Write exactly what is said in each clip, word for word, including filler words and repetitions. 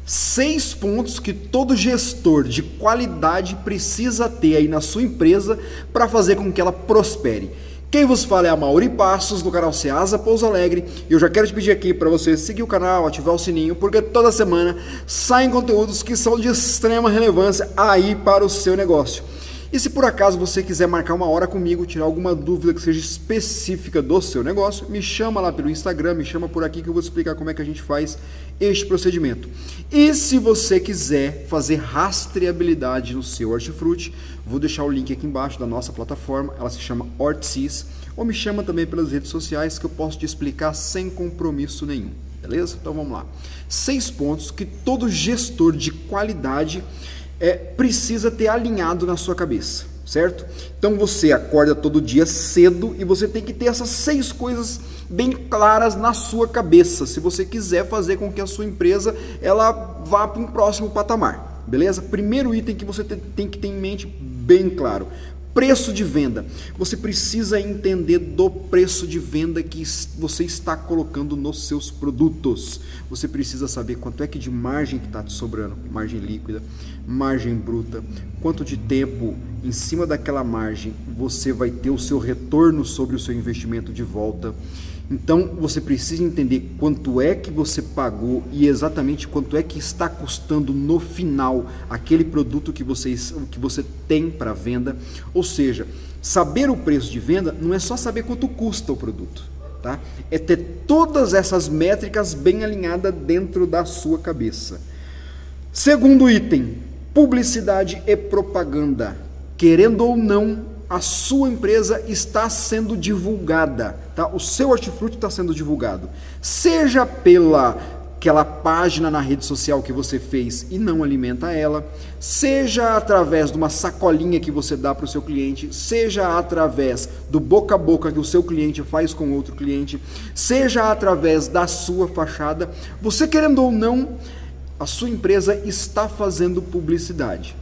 Seis pontos que todo gestor de qualidade precisa ter aí na sua empresa para fazer com que ela prospere. Quem vos fala é a Mauri Passos, do canal Ceasa Pouso Alegre, e eu já quero te pedir aqui para você seguir o canal, ativar o sininho, porque toda semana saem conteúdos que são de extrema relevância aí para o seu negócio. E se por acaso você quiser marcar uma hora comigo, tirar alguma dúvida que seja específica do seu negócio, me chama lá pelo Instagram, me chama por aqui que eu vou te explicar como é que a gente faz este procedimento. E se você quiser fazer rastreabilidade no seu hortifruti, vou deixar o link aqui embaixo da nossa plataforma, ela se chama Hortsys, ou me chama também pelas redes sociais que eu posso te explicar sem compromisso nenhum, beleza? Então vamos lá. Seis pontos que todo gestor de qualidade É, precisa ter alinhado na sua cabeça, certo? Então você acorda todo dia cedo e você tem que ter essas seis coisas bem claras na sua cabeça, se você quiser fazer com que a sua empresa ela vá para um próximo patamar, beleza? Primeiro item que você tem que ter em mente bem claro: preço de venda. Você precisa entender do preço de venda que você está colocando nos seus produtos. Você precisa saber quanto é que de margem que está te sobrando, margem líquida, margem bruta, quanto de tempo em cima daquela margem você vai ter o seu retorno sobre o seu investimento de volta. Então você precisa entender quanto é que você pagou e exatamente quanto é que está custando no final aquele produto que você, que você tem para venda. Ou seja, saber o preço de venda não é só saber quanto custa o produto, tá? É ter todas essas métricas bem alinhadas dentro da sua cabeça. Segundo item, publicidade e propaganda. Querendo ou não, a sua empresa está sendo divulgada, tá? O seu hortifruti está sendo divulgado, seja pela aquela página na rede social que você fez e não alimenta ela, seja através de uma sacolinha que você dá para o seu cliente, seja através do boca a boca que o seu cliente faz com outro cliente, seja através da sua fachada. Você querendo ou não, a sua empresa está fazendo publicidade.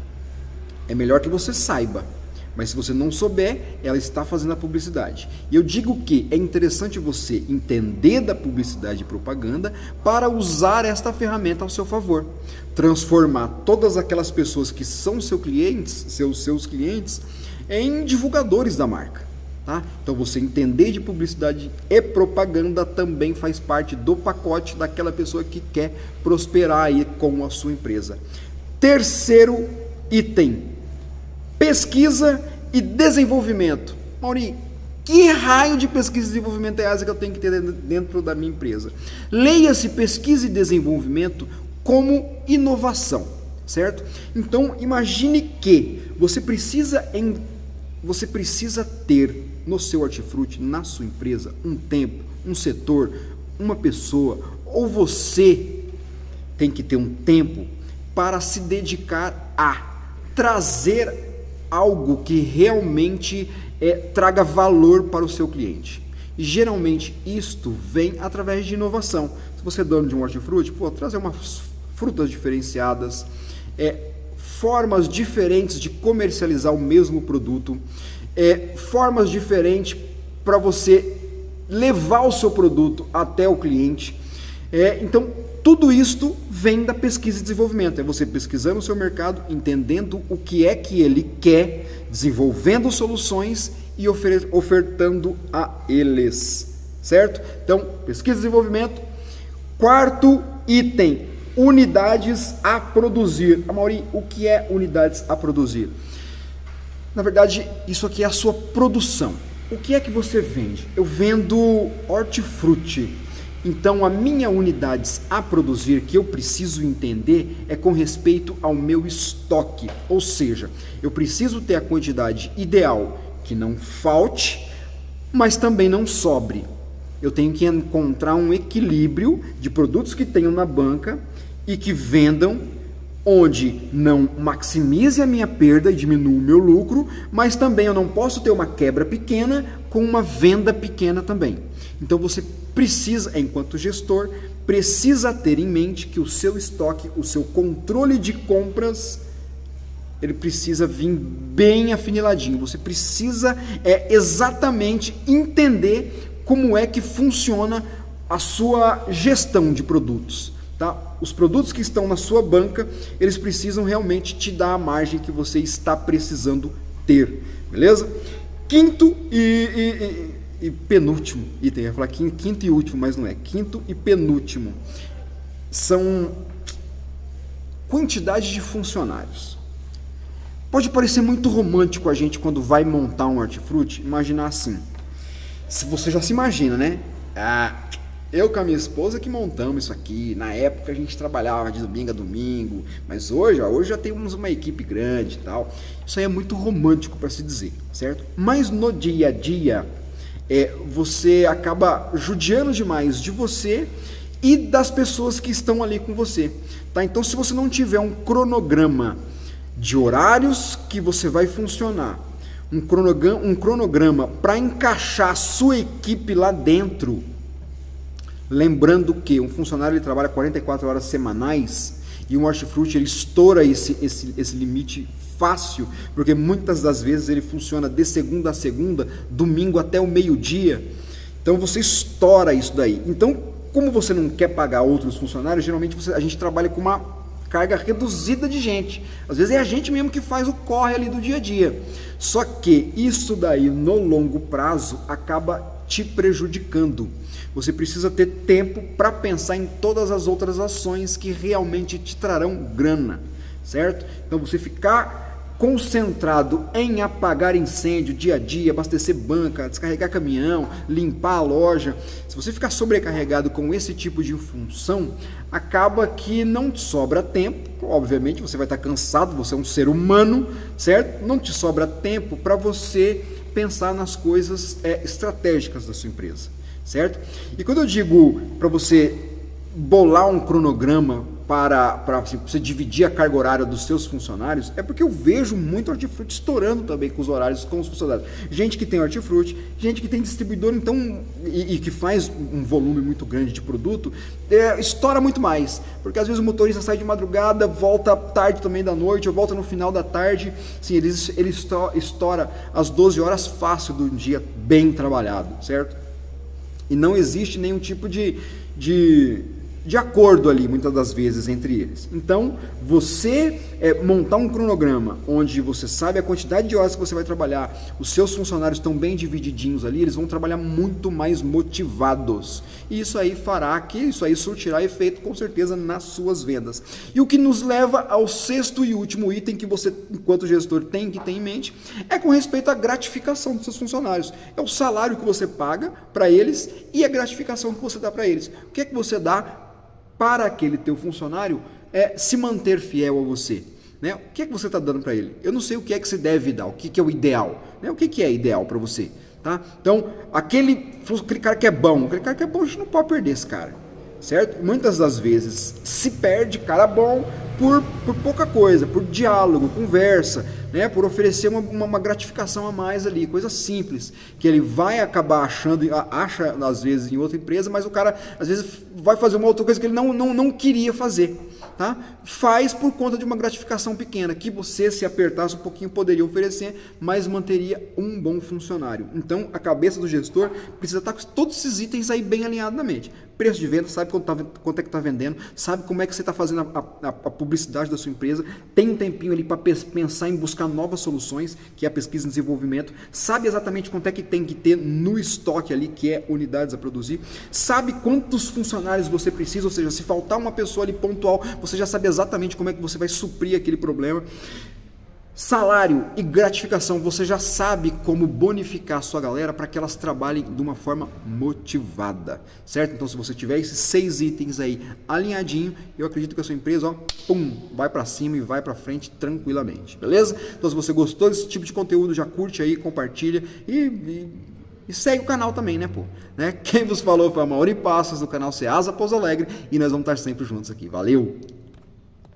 É melhor que você saiba, mas se você não souber, ela está fazendo a publicidade. E eu digo que é interessante você entender da publicidade e propaganda para usar esta ferramenta ao seu favor. Transformar todas aquelas pessoas que são seus clientes, seus, seus clientes, em divulgadores da marca. Tá? Então você entender de publicidade e propaganda também faz parte do pacote daquela pessoa que quer prosperar aí com a sua empresa. Terceiro item: pesquisa e desenvolvimento. Mauri, que raio de pesquisa e desenvolvimento é essa que eu tenho que ter dentro da minha empresa? Leia-se pesquisa e desenvolvimento como inovação, certo? Então imagine que você precisa, em, você precisa ter no seu hortifruti, na sua empresa, um tempo, um setor, uma pessoa, ou você tem que ter um tempo para se dedicar a trazer algo que realmente é, traga valor para o seu cliente. E geralmente isto vem através de inovação. Se você é dono de um hortifruti, pô, trazer umas frutas diferenciadas, é, formas diferentes de comercializar o mesmo produto, é, formas diferentes para você levar o seu produto até o cliente. É, então, tudo isto vem da pesquisa e desenvolvimento. É você pesquisando o seu mercado, entendendo o que é que ele quer, desenvolvendo soluções e ofertando a eles, certo? Então, pesquisa e desenvolvimento. Quarto item, unidades a produzir. Mauri, o que é unidades a produzir? Na verdade, isso aqui é a sua produção. O que é que você vende? Eu vendo hortifruti. Então, a minha unidades a produzir que eu preciso entender é com respeito ao meu estoque. Ou seja, eu preciso ter a quantidade ideal que não falte, mas também não sobre. Eu tenho que encontrar um equilíbrio de produtos que tenham na banca e que vendam, onde não maximize a minha perda e diminua o meu lucro, mas também eu não posso ter uma quebra pequena com uma venda pequena também. Então você precisa, enquanto gestor, precisa ter em mente que o seu estoque, o seu controle de compras, ele precisa vir bem afiniladinho. Você precisa é, exatamente entender como é que funciona a sua gestão de produtos. tá? Os produtos que estão na sua banca, eles precisam realmente te dar a margem que você está precisando ter, beleza? Quinto e, e, e, e penúltimo item, eu ia falar quinto e último, mas não é, quinto e penúltimo, são quantidade de funcionários. Pode parecer muito romântico a gente quando vai montar um hortifruti, imaginar assim, se você já se imagina, né? Ah, eu com a minha esposa que montamos isso aqui, na época a gente trabalhava de domingo a domingo, mas hoje, ó, hoje já temos uma equipe grande e tal, isso aí é muito romântico para se dizer, certo? Mas no dia a dia, é, você acaba judiando demais de você e das pessoas que estão ali com você, tá? Então se você não tiver um cronograma de horários que você vai funcionar, um cronograma, um cronograma para encaixar a sua equipe lá dentro, lembrando que um funcionário ele trabalha quarenta e quatro horas semanais e um hortifruti ele estoura esse, esse, esse limite fácil, porque muitas das vezes ele funciona de segunda a segunda, domingo até o meio-dia, então você estoura isso daí. Então, como você não quer pagar outros funcionários, geralmente você, a gente trabalha com uma carga reduzida de gente, às vezes é a gente mesmo que faz o corre ali do dia a dia, só que isso daí no longo prazo acaba te prejudicando. Você precisa ter tempo para pensar em todas as outras ações que realmente te trarão grana, certo? Então você ficar concentrado em apagar incêndio dia a dia, abastecer banca, descarregar caminhão, limpar a loja, se você ficar sobrecarregado com esse tipo de função, acaba que não te sobra tempo, obviamente você vai estar cansado, você é um ser humano, certo? Não te sobra tempo para você pensar nas coisas é, estratégicas da sua empresa, certo? E quando eu digo para você bolar um cronograma para, para assim, você dividir a carga horária dos seus funcionários, é porque eu vejo muito hortifruti estourando também com os horários com os funcionários. Gente que tem hortifruti, gente que tem distribuidor, então, e, e que faz um volume muito grande de produto, é, estoura muito mais, porque às vezes o motorista sai de madrugada, volta tarde também da noite, ou volta no final da tarde, sim, ele, ele estoura as doze horas fácil do dia bem trabalhado, certo? E não existe nenhum tipo de, de, de acordo ali, muitas das vezes, entre eles. Então, você é, montar um cronograma onde você sabe a quantidade de horas que você vai trabalhar, os seus funcionários estão bem divididinhos ali, eles vão trabalhar muito mais motivados. E isso aí fará que isso aí surtirá efeito, com certeza, nas suas vendas. E o que nos leva ao sexto e último item que você, enquanto gestor, tem que ter em mente, é com respeito à gratificação dos seus funcionários. É o salário que você paga para eles e a gratificação que você dá para eles. O que é que você dá para aquele teu funcionário é, se manter fiel a você? Né? O que é que você está dando para ele? Eu não sei o que é que você deve dar, o que, que é o ideal. Né? O que, que é ideal para você? Tá? Então, aquele, aquele cara que é bom, aquele cara que é bom, a gente não pode perder esse cara, certo? Muitas das vezes se perde cara bom por, por pouca coisa, por diálogo, conversa, né? Por oferecer uma, uma, uma gratificação a mais ali, coisa simples, que ele vai acabar achando, acha às vezes em outra empresa, mas o cara às vezes vai fazer uma outra coisa que ele não, não, não queria fazer. Tá? Faz por conta de uma gratificação pequena, que você, se apertasse um pouquinho, poderia oferecer, mas manteria um bom funcionário. Então, a cabeça do gestor precisa estar com todos esses itens aí bem alinhados na mente. Preço de venda, sabe quanto, tá, quanto é que está vendendo, sabe como é que você está fazendo a, a, a publicidade da sua empresa, tem um tempinho ali para pensar em buscar novas soluções, que é a pesquisa e desenvolvimento, sabe exatamente quanto é que tem que ter no estoque ali, que é unidades a produzir, sabe quantos funcionários você precisa, ou seja, se faltar uma pessoa ali pontual, você já sabe exatamente como é que você vai suprir aquele problema. Salário e gratificação, você já sabe como bonificar a sua galera para que elas trabalhem de uma forma motivada, certo? Então, se você tiver esses seis itens aí alinhadinho, eu acredito que a sua empresa, ó, pum, vai para cima e vai para frente tranquilamente, beleza? Então, se você gostou desse tipo de conteúdo, já curte aí, compartilha e... e... E segue o canal também, né, pô? Né? Quem vos falou foi a Mauri Passos, do canal Ceasa Pouso Alegre, e nós vamos estar sempre juntos aqui. Valeu!